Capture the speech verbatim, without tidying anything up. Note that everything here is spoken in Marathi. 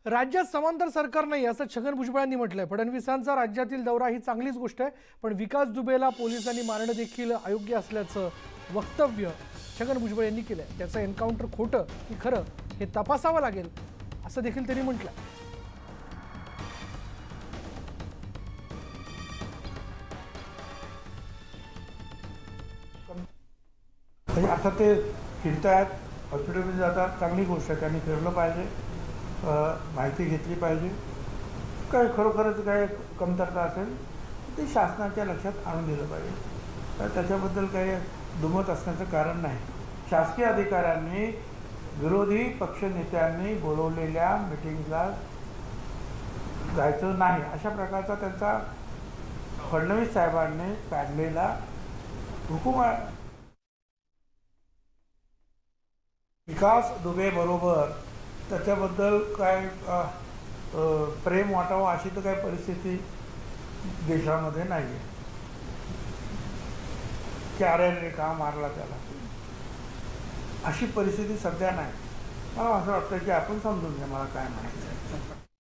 राज्यात समांतर सरकार नाही असं छगन भुजबळांनी म्हटलंय। फडणवीसांचा राज्यातील दौरा ही चांगलीच गोष्ट आहे, पण विकास दुबेला पोलिसांनी मारणं देखील अयोग्य असल्याचं वक्तव्य छगन भुजबळ यांनी केलंय। त्याचं एन्काउंटर खोटं की खरं हे तपासावं लागेल असं देखील त्यांनी म्हटलंय। म्हणजे आता ते फिरतायत, हॉस्पिटलमध्ये जातात, चांगली गोष्ट आहे, त्यांनी फिरलं पाहिजे, माहिती घेतली पाहिजे। काय खरोखरच काय कमतरता असेल ते शासनाच्या लक्षात आणून दिलं पाहिजे। तर त्याच्याबद्दल काही दुमत असण्याचं कारण नाही। शासकीय अधिकाऱ्यांनी विरोधी पक्षनेत्यांनी बोलवलेल्या मीटिंगला जायचं नाही अशा प्रकारचा त्यांचा फडणवीस साहेबांनी काढलेला हुकूम आहे। विकास दुबे बरोबर त्याच्याबद्दल काय प्रेम वाटावं अशी तर काही परिस्थिती देशामध्ये नाही आहे की अरे रे का मारला त्याला, अशी परिस्थिती सध्या नाही। मला असं वाटतं की आपण समजून घ्या मला काय म्हणायचं आहे।